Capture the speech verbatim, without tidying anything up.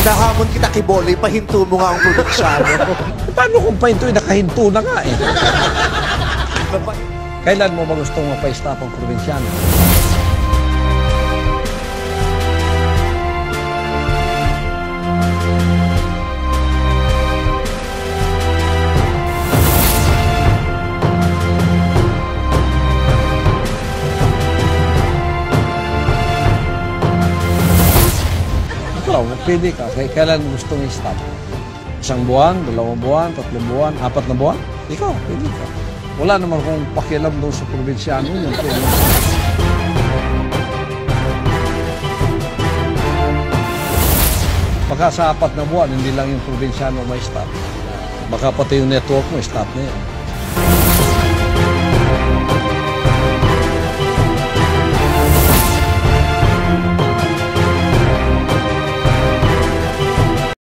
Hinahamon kita kay Bola, ipahinto mo nga ang probinsyano. Paano kung pahinto, nakahinto na nga eh. Kailan mo ba gustong mapa-stop ang probinsyano? Ikaw, pwede ka. Kailan mo gustong i-stop? Isang buwan, dalawang buwan, tatlong buwan, apat na buwan? Ikaw, pwede ka. Wala naman kung pakialam doon sa probinsyano. Baka sa apat na buwan, hindi lang yung probinsyano may stop. Baka pati yung network mo, stop na yan.